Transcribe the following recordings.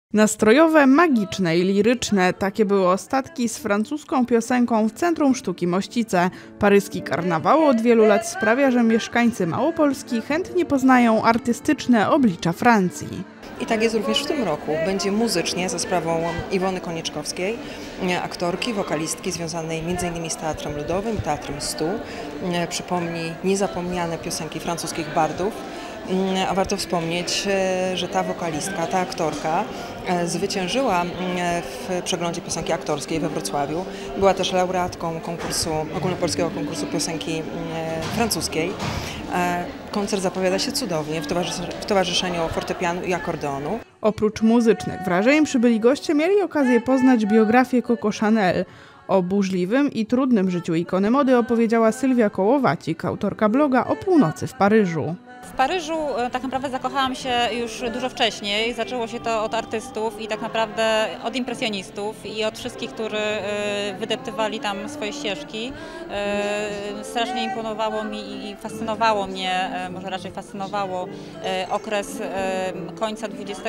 Nastrojowe, magiczne i liryczne, takie były ostatki z francuską piosenką w Centrum Sztuki Mościce. Paryski karnawał od wielu lat sprawia, że mieszkańcy Małopolski chętnie poznają artystyczne oblicza Francji. I tak jest również w tym roku. Będzie muzycznie za sprawą Iwony Konieczkowskiej, aktorki, wokalistki związanej m.in. z Teatrem Ludowym, Teatrem Stu. Przypomni niezapomniane piosenki francuskich bardów. A warto wspomnieć, że ta wokalistka, ta aktorka zwyciężyła w przeglądzie piosenki aktorskiej we Wrocławiu. Była też laureatką ogólnopolskiego konkursu piosenki francuskiej. Koncert zapowiada się cudownie w towarzyszeniu fortepianu i akordeonu. Oprócz muzycznych wrażeń przybyli goście mieli okazję poznać biografię Coco Chanel. O burzliwym i trudnym życiu ikony mody opowiedziała Sylwia Kołowacik, autorka bloga O północy w Paryżu. W Paryżu tak naprawdę zakochałam się już dużo wcześniej. Zaczęło się to od artystów i tak naprawdę od impresjonistów i od wszystkich, którzy wydeptywali tam swoje ścieżki. Strasznie imponowało mi i fascynowało mnie, może raczej fascynowało okres końca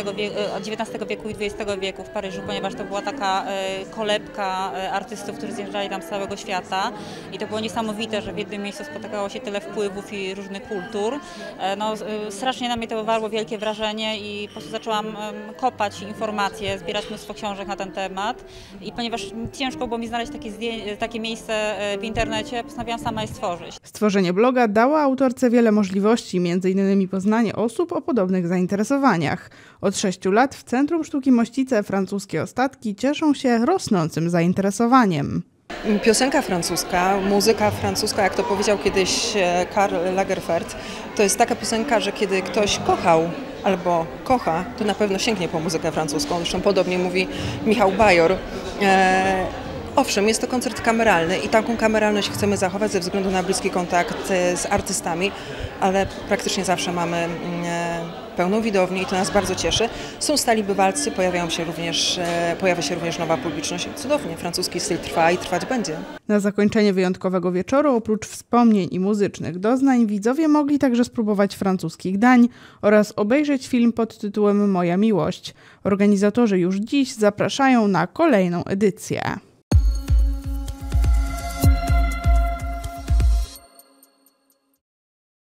XIX wieku i XX wieku w Paryżu, ponieważ to była taka kolebka artystów, którzy zjeżdżali tam z całego świata i to było niesamowite, że w jednym miejscu spotykało się tyle wpływów i różnych kultur. No, strasznie na mnie to wywarło wielkie wrażenie i po prostu zaczęłam kopać informacje, zbierać mnóstwo książek na ten temat i ponieważ ciężko było mi znaleźć takie miejsce w internecie, postanowiłam sama je stworzyć. Stworzenie bloga dało autorce wiele możliwości, m.in. poznanie osób o podobnych zainteresowaniach. Od 6 lat w Centrum Sztuki Mościce francuskie ostatki cieszą się rosnącym zainteresowaniem. Piosenka francuska, muzyka francuska, jak to powiedział kiedyś Karl Lagerfeld, to jest taka piosenka, że kiedy ktoś kochał albo kocha, to na pewno sięgnie po muzykę francuską. Zresztą podobnie mówi Michał Bajor. Owszem, jest to koncert kameralny i taką kameralność chcemy zachować ze względu na bliski kontakt z artystami, ale praktycznie zawsze mamy pełną widownię i to nas bardzo cieszy. Są stali bywalcy, pojawia się również nowa publiczność. Cudownie, francuski styl trwa i trwać będzie. Na zakończenie wyjątkowego wieczoru, oprócz wspomnień i muzycznych doznań, widzowie mogli także spróbować francuskich dań oraz obejrzeć film pod tytułem Moja miłość. Organizatorzy już dziś zapraszają na kolejną edycję.